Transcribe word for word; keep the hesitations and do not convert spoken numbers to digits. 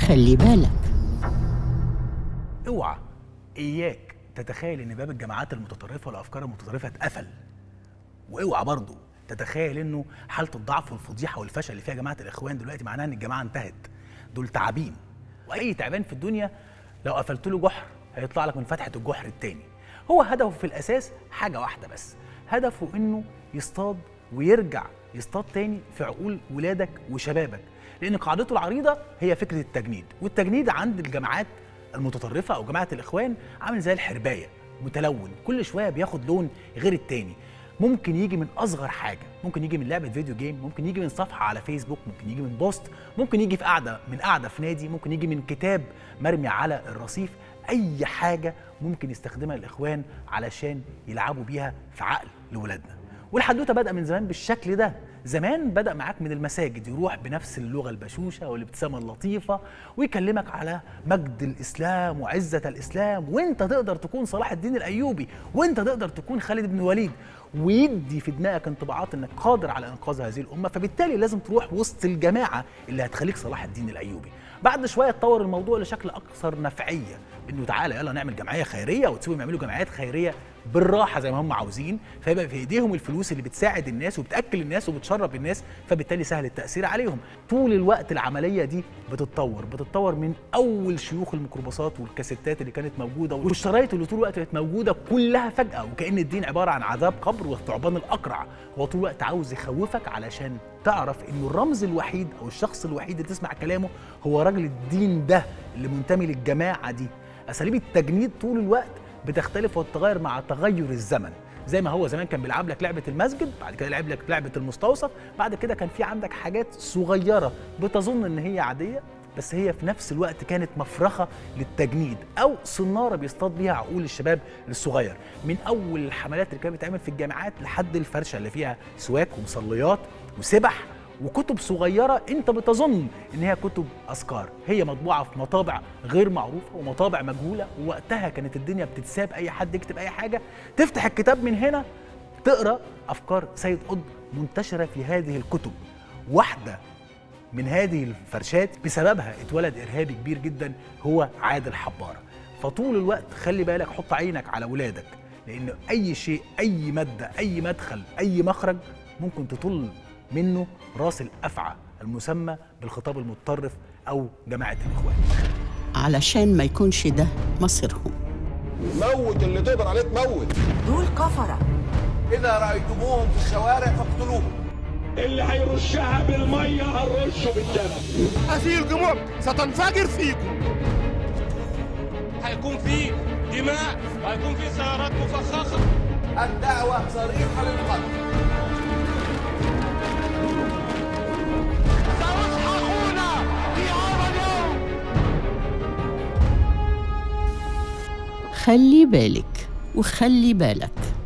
خلي بالك. اوعى اياك تتخيل ان باب الجماعات المتطرفه والافكار المتطرفه اتقفل، واوعى برضه تتخيل انه حاله الضعف والفضيحه والفشل اللي فيها جماعه الاخوان دلوقتي معناها ان الجماعه انتهت. دول تعابين، واي تعبان في الدنيا لو قفلت له جحر هيطلع لك من فتحه الجحر التاني. هو هدفه في الاساس حاجه واحده بس، هدفه انه يصطاد ويرجع يصطاد تاني في عقول ولادك وشبابك، لان قاعدته العريضه هي فكره التجنيد، والتجنيد عند الجماعات المتطرفه او جماعه الاخوان عامل زي الحربايه، متلون، كل شويه بياخد لون غير التاني. ممكن يجي من اصغر حاجه، ممكن يجي من لعبه فيديو جيم، ممكن يجي من صفحه على فيسبوك، ممكن يجي من بوست، ممكن يجي في قعده من قعده في نادي، ممكن يجي من كتاب مرمي على الرصيف. اي حاجه ممكن يستخدمها الاخوان علشان يلعبوا بيها في عقل لولادنا. والحدوته بدأ من زمان بالشكل ده. زمان بدأ معاك من المساجد، يروح بنفس اللغة البشوشة والابتسامة اللطيفة ويكلمك على مجد الإسلام وعزة الإسلام، وانت تقدر تكون صلاح الدين الأيوبي، وانت تقدر تكون خالد بن الوليد، ويدي في دماغك انطباعات انك قادر على انقاذ هذه الأمة، فبالتالي لازم تروح وسط الجماعة اللي هتخليك صلاح الدين الأيوبي. بعد شوية اتطور الموضوع لشكل أكثر نفعية، انه تعالى يلا نعمل جمعية خيرية، وتسيبهم يعملوا جمعيات خيرية بالراحه زي ما هم عاوزين، فيبقى في ايديهم الفلوس اللي بتساعد الناس وبتاكل الناس وبتشرب الناس، فبالتالي سهل التاثير عليهم. طول الوقت العمليه دي بتتطور بتتطور من اول شيوخ الميكروباصات والكاسيتات اللي كانت موجوده والشرايط اللي طول الوقت كانت موجوده كلها فجاه، وكأن الدين عباره عن عذاب قبر والثعبان الاقرع. هو طول الوقت عاوز يخوفك علشان تعرف انه الرمز الوحيد او الشخص الوحيد اللي تسمع كلامه هو راجل الدين ده اللي منتمي للجماعه دي. اساليب التجنيد طول الوقت بتختلف وتتغير مع تغير الزمن. زي ما هو زمان كان بيلعب لك لعبه المسجد، بعد كده لعب لك لعبه المستوصف، بعد كده كان في عندك حاجات صغيره بتظن ان هي عاديه بس هي في نفس الوقت كانت مفرخه للتجنيد او صناره بيصطاد بيها عقول الشباب الصغير. من اول الحملات اللي كانت بتتعمل في الجامعات لحد الفرشه اللي فيها سواك ومصليات وسبح وكتب صغيرة انت بتظن ان هي كتب اذكار، هي مطبوعة في مطابع غير معروفة ومطابع مجهولة، ووقتها كانت الدنيا بتتساب اي حد يكتب اي حاجة، تفتح الكتاب من هنا تقرأ افكار سيد قطب منتشرة في هذه الكتب. واحدة من هذه الفرشات بسببها اتولد ارهابي كبير جدا هو عادل حبارة. فطول الوقت خلي بالك، حط عينك على ولادك، لان اي شيء، اي مادة، اي مدخل، اي مخرج ممكن تطل منه راس الأفعى المسمى بالخطاب المتطرف أو جماعة الإخوان، علشان ما يكونش ده مصيرهم. موت اللي تقدر عليه تموت. دول كفرة، إذا رأيتموهم في الشوارع فاقتلوهم. اللي هيرشها بالمية هنرشه بالدم. هذه الجموع ستنفجر فيكم. هيكون في دماء وهيكون في سيارات مفخخة. الدعوة صريحة للقتل. خلي بالك وخلي بالك.